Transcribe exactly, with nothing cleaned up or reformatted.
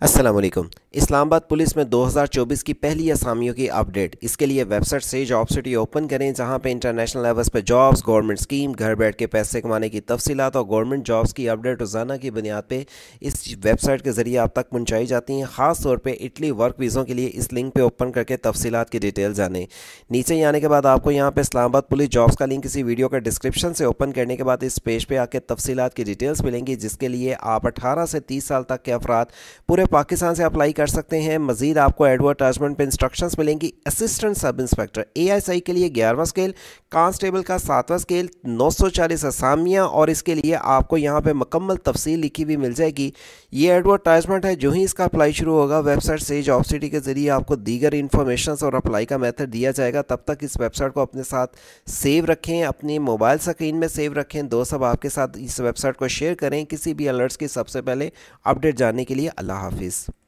अस्सलाम वालेकुम। इस्लामाबाद पुलिस में दो हज़ार चौबीस की पहली असामियों की अपडेट। इसके लिए वेबसाइट से जॉब सिटी ओपन करें, जहां पे इंटरनेशनल लेवल्स पे जॉब्स, गवर्नमेंट स्कीम, घर बैठ के पैसे कमाने की तफसीलात और गवर्नमेंट जॉब्स की अपडेट रोज़ाना की बुनियाद पे इस वेबसाइट के ज़रिए आप तक पहुँचाई जाती हैं। ख़ास तौर पर इटली वर्क वीज़ों के लिए इस लिंक पर ओपन करके तफसीलात की डिटेल जानें। नीचे ही आने के बाद आपको यहाँ पर इस्लामाबाद पुलिस जॉब्स का लिंक इसी वीडियो का डिस्क्रिप्शन से ओपन करने के बाद इस पेज पर आके तफसीलात की डिटेल्स मिलेंगी, जिसके लिए आप अठारह से तीस साल तक के अफराद पूरे पाकिस्तान से अप्लाई कर सकते हैं। मजीद आपको एडवर्टाइजमेंट पे इंस्ट्रक्शंस मिलेंगी। असिस्टेंट सब इंस्पेक्टर एएसआई के लिए ग्यारहवां स्केल, कांस्टेबल का सातवां स्केल, नौ सौ चालीस असामियाँ, और इसके लिए आपको यहाँ पे मुकम्मल तफसील लिखी हुई मिल जाएगी। ये एडवर्टाइजमेंट है, जो ही इसका अप्लाई शुरू होगा वेबसाइट से जॉब सिटी के ज़रिए आपको दीगर इन्फॉर्मेशन और अप्लाई का मेथड दिया जाएगा। तब तक इस वेबसाइट को अपने साथ सेव रखें, अपनी मोबाइल स्क्रीन में सेव रखें। दोस्त सब आपके साथ इस वेबसाइट को शेयर करें किसी भी अलर्ट्स की सबसे पहले अपडेट जानने के लिए। अल्लाह हाफिज़।